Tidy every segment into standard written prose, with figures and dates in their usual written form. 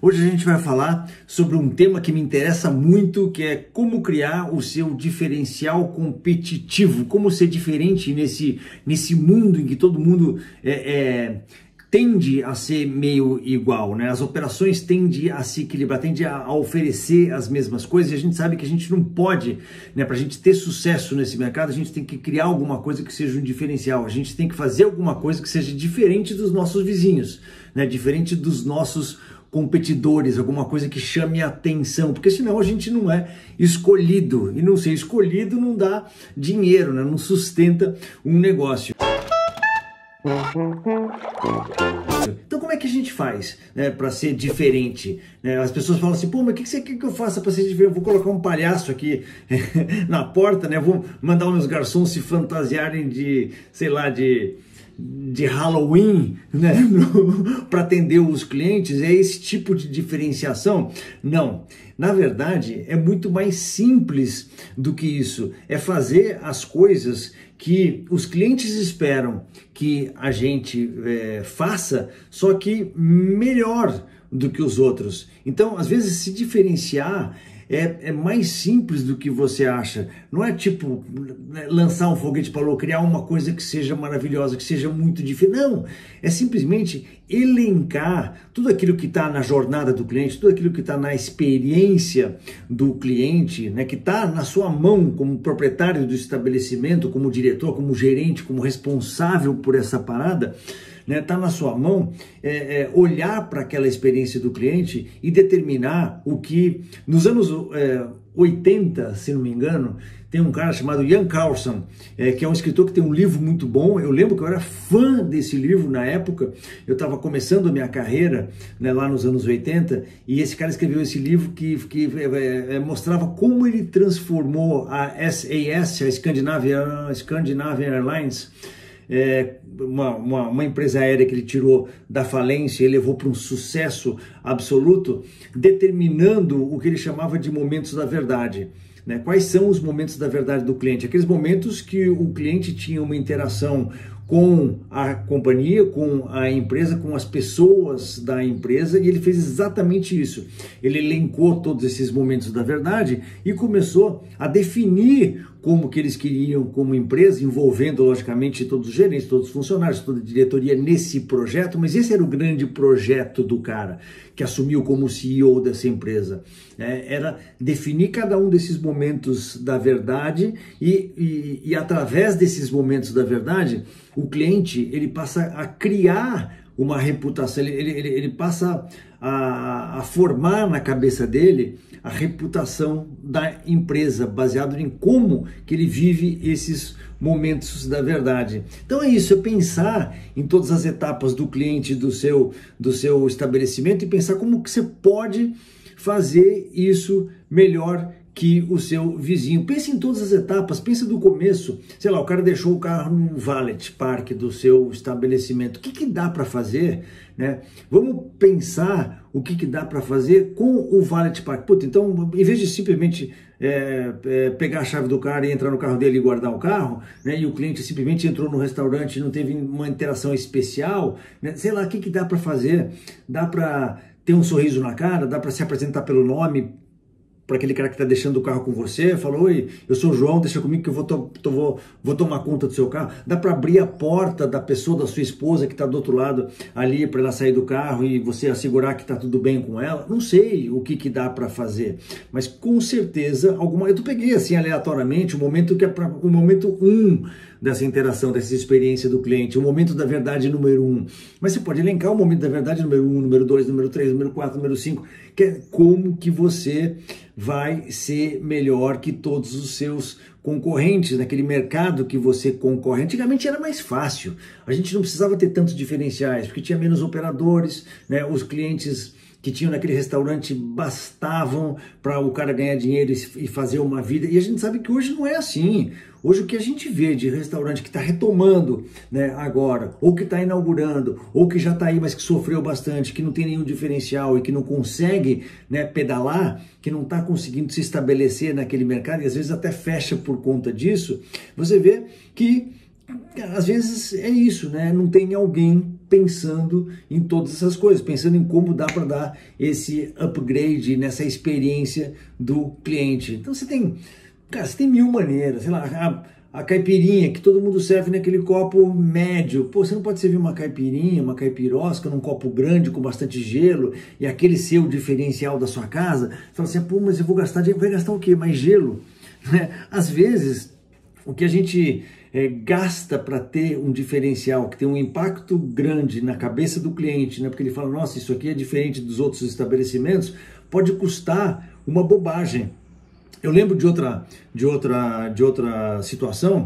Hoje a gente vai falar sobre um tema que me interessa muito, que é como criar o seu diferencial competitivo, como ser diferente nesse mundo em que todo mundo tende a ser meio igual, né? As operações tendem a se equilibrar, tendem a oferecer as mesmas coisas, e a gente sabe que a gente não pode, né? Para a gente ter sucesso nesse mercado, a gente tem que criar alguma coisa que seja um diferencial, a gente tem que fazer alguma coisa que seja diferente dos nossos vizinhos, né? Diferente dos nossos competidores, alguma coisa que chame a atenção, porque senão a gente não é escolhido, e não ser escolhido não dá dinheiro, né? Não sustenta um negócio. Então como é que a gente faz, né, para ser diferente? As pessoas falam assim, pô, mas o que você quer que eu faça para ser diferente? Eu vou colocar um palhaço aqui na porta, né? Vou mandar os meus garçons se fantasiarem de, sei lá, de Halloween, né, para atender os clientes. É esse tipo de diferenciação? Não, na verdade é muito mais simples do que isso, é fazer as coisas que os clientes esperam que a gente faça, só que melhor do que os outros. Então, às vezes, se diferenciar é mais simples do que você acha. Não é tipo lançar um foguete para a lua, criar uma coisa que seja maravilhosa, que seja muito diferente. Não, é simplesmente elencar tudo aquilo que está na jornada do cliente, tudo aquilo que está na experiência do cliente, né, que está na sua mão como proprietário do estabelecimento, como diretor, como gerente, como responsável por essa parada. Está na sua mão olhar para aquela experiência do cliente e determinar o que, nos anos 80, se não me engano, tem um cara chamado Jan Carlson, que é um escritor que tem um livro muito bom. Eu lembro que eu era fã desse livro na época, eu estava começando a minha carreira, né, lá nos anos 80, e esse cara escreveu esse livro que mostrava como ele transformou a SAS, a Scandinavian Airlines, uma empresa aérea que ele tirou da falência e levou para um sucesso absoluto, determinando o que ele chamava de momentos da verdade. Né? Quais são os momentos da verdade do cliente? Aqueles momentos que o cliente tinha uma interação com a companhia, com a empresa, com as pessoas da empresa, e ele fez exatamente isso. Ele elencou todos esses momentos da verdade e começou a definir como que eles queriam como empresa, envolvendo logicamente todos os gerentes, todos os funcionários, toda a diretoria nesse projeto. Mas esse era o grande projeto do cara que assumiu como CEO dessa empresa. Era definir cada um desses momentos da verdade e através desses momentos da verdade, o cliente ele passa a criar uma reputação, ele passa a formar na cabeça dele a reputação da empresa, baseado em como que ele vive esses momentos da verdade. Então é isso, é pensar em todas as etapas do cliente, do seu estabelecimento, e pensar como que você pode fazer isso melhor que o seu vizinho. Pense em todas as etapas, pense do começo. Sei lá, o cara deixou o carro no valet park do seu estabelecimento. O que dá para fazer, né? Vamos pensar o que dá para fazer com o valet park. Puta, então, em vez de simplesmente pegar a chave do cara e entrar no carro dele e guardar o carro, né, e o cliente simplesmente entrou no restaurante e não teve uma interação especial, né, sei lá, o que dá para fazer? Dá para ter um sorriso na cara, dá para se apresentar pelo nome para aquele cara que está deixando o carro com você, falou, oi, eu sou o João, deixa comigo que eu vou tomar conta do seu carro. Dá para abrir a porta da pessoa, da sua esposa que está do outro lado ali, para ela sair do carro e você assegurar que está tudo bem com ela. Não sei o que dá para fazer, mas com certeza eu peguei assim aleatoriamente o momento que é o momento 1 dessa interação, dessa experiência do cliente, o momento da verdade número 1. Mas você pode elencar o momento da verdade número 1, número 2, número 3, número 4, número 5, que é como que você vai ser melhor que todos os seus concorrentes naquele mercado que você concorre. Antigamente era mais fácil, a gente não precisava ter tantos diferenciais, porque tinha menos operadores, né? Os clientes que tinham naquele restaurante bastavam para o cara ganhar dinheiro e fazer uma vida. E a gente sabe que hoje não é assim. Hoje o que a gente vê de restaurante que está retomando, né, agora, ou que está inaugurando, ou que já está aí, mas que sofreu bastante, que não tem nenhum diferencial e que não consegue, né, pedalar, que não está conseguindo se estabelecer naquele mercado e às vezes até fecha por conta disso, você vê que às vezes é isso, né? Não tem alguém pensando em todas essas coisas, pensando em como dá para dar esse upgrade nessa experiência do cliente. Então você tem, cara, você tem mil maneiras, sei lá, a caipirinha que todo mundo serve naquele copo médio. Pô, você não pode servir uma caipirinha, uma caipirosca num copo grande com bastante gelo e aquele ser o diferencial da sua casa. Você fala assim, pô, mas eu vou gastar dinheiro. Vai gastar o quê? Mais gelo? Né? Às vezes, o que a gente gasta para ter um diferencial, que tem um impacto grande na cabeça do cliente, né? Porque ele fala, nossa, isso aqui é diferente dos outros estabelecimentos, pode custar uma bobagem. Eu lembro de outra situação,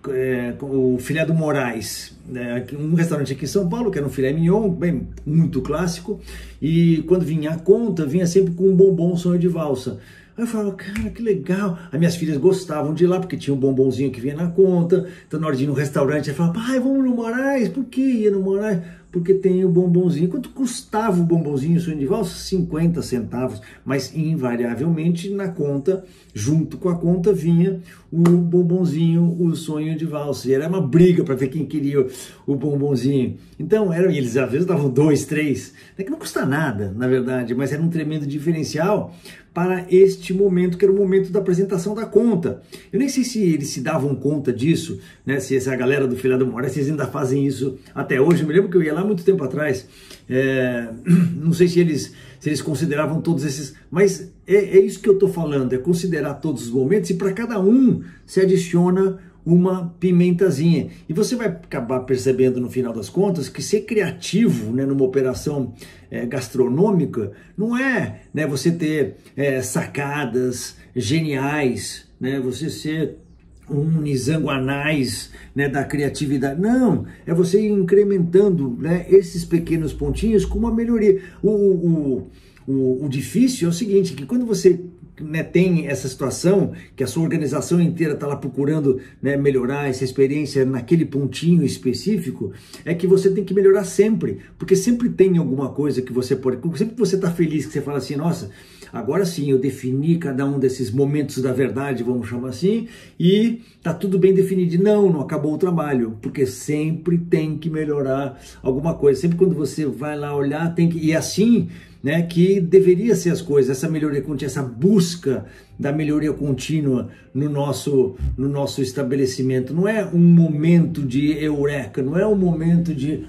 o filé do Moraes, né, um restaurante aqui em São Paulo, que era um filé mignon, bem, muito clássico, e quando vinha a conta, vinha sempre com um bombom sonho de valsa. Aí eu falava, cara, que legal. As minhas filhas gostavam de ir lá, porque tinha um bombonzinho que vinha na conta. Então, na hora de ir no restaurante, eu falava, pai, vamos no Moraes. Por que ia no Moraes? Porque tem o bombonzinho. Quanto custava o bombonzinho sonho de valsa? 50 centavos. Mas, invariavelmente, na conta, junto com a conta, vinha o bombonzinho, o sonho de valsa. E era uma briga para ver quem queria o bombonzinho. Então, eles às vezes davam 2, 3. É que não custa nada, na verdade, mas era um tremendo diferencial para este momento, que era o momento da apresentação da conta. Eu nem sei se eles se davam conta disso, né? Se essa galera do Filé do Moraes, vocês ainda fazem isso até hoje. Eu me lembro que eu ia lá muito tempo atrás, não sei se eles consideravam todos esses, mas é isso que eu estou falando, é considerar todos os momentos e para cada um se adiciona uma pimentazinha. E você vai acabar percebendo no final das contas que ser criativo, né, numa operação gastronômica não é, né, você ter sacadas geniais, né, você ser um Nizanguanais, né, da criatividade. Não, é você ir incrementando, né, esses pequenos pontinhos com uma melhoria. O difícil é o seguinte, que quando você, né, tem essa situação que a sua organização inteira está lá procurando, né, melhorar essa experiência naquele pontinho específico, é que você tem que melhorar sempre, porque sempre tem alguma coisa que você pode, sempre que você está feliz, que você fala assim, nossa, agora sim eu defini cada um desses momentos da verdade, vamos chamar assim, e tá tudo bem definido. Não acabou o trabalho, porque sempre tem que melhorar alguma coisa, sempre quando você vai lá olhar, tem que, e assim, né, que deveria ser as coisas, essa melhoria contínua, essa busca da melhoria contínua no nosso estabelecimento. Não é um momento de eureka, não é um momento de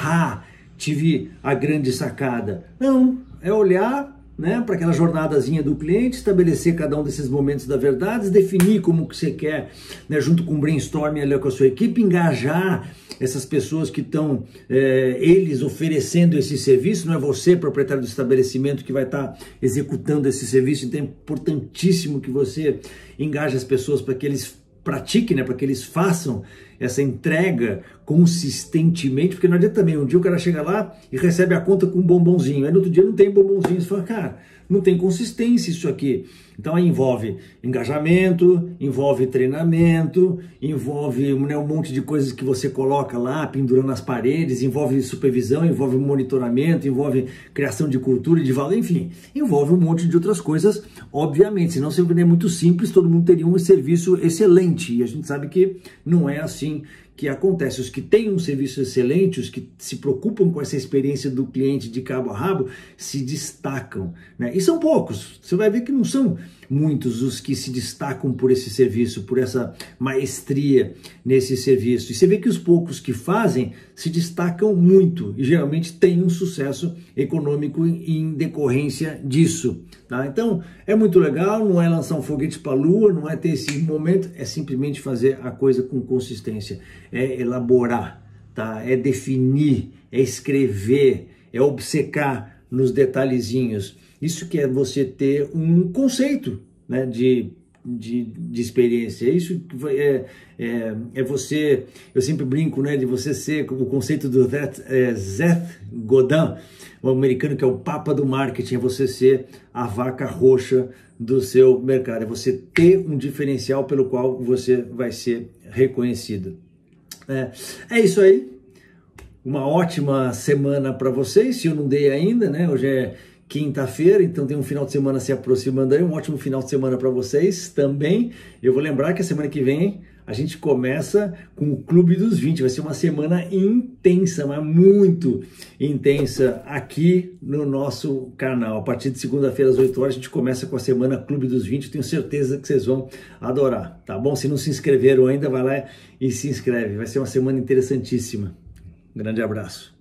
tive a grande sacada. Não, é olhar, né, para aquela jornadazinha do cliente, estabelecer cada um desses momentos da verdade, definir como que você quer, né, junto com o brainstorming ali com a sua equipe, engajar essas pessoas que estão, eles oferecendo esse serviço, não é você, proprietário do estabelecimento, que vai estar executando esse serviço. Então é importantíssimo que você engaje as pessoas para que eles pratiquem, né, para que eles façam essa entrega consistentemente, porque não adianta também, um dia o cara chega lá e recebe a conta com um bombonzinho, aí no outro dia não tem bombonzinho, você fala, cara, não tem consistência isso aqui. Então aí envolve engajamento, envolve treinamento, envolve, né, um monte de coisas que você coloca lá, pendurando nas paredes, envolve supervisão, envolve monitoramento, envolve criação de cultura e de valor, enfim, envolve um monte de outras coisas, obviamente, senão se é muito simples, todo mundo teria um serviço excelente, e a gente sabe que não é assim que acontece. Os que têm um serviço excelente, os que se preocupam com essa experiência do cliente de cabo a rabo, se destacam, né? E são poucos, você vai ver que não são muitos os que se destacam por esse serviço, por essa maestria nesse serviço. E você vê que os poucos que fazem se destacam muito e geralmente têm um sucesso econômico em decorrência disso, tá? Então, é muito legal, não é lançar um foguete para a lua, não é ter esse momento, é simplesmente fazer a coisa com consistência, é elaborar, tá? É definir, é escrever, é obcecar nos detalhezinhos. Isso que é você ter um conceito, né, de experiência. Isso é você, eu sempre brinco, né, de você ser o conceito do Seth Godin, o americano que é o papa do marketing, é você ser a vaca roxa do seu mercado, é você ter um diferencial pelo qual você vai ser reconhecido. É isso aí. Uma ótima semana para vocês, se eu não dei ainda, né? Hoje é quinta-feira, então tem um final de semana se aproximando aí, um ótimo final de semana para vocês também. Eu vou lembrar que a semana que vem a gente começa com o Clube dos 20, vai ser uma semana intensa, mas muito intensa aqui no nosso canal. A partir de segunda-feira às 8 horas a gente começa com a semana Clube dos 20, tenho certeza que vocês vão adorar, tá bom? Se não se inscreveram ainda, vai lá e se inscreve, vai ser uma semana interessantíssima. Um grande abraço.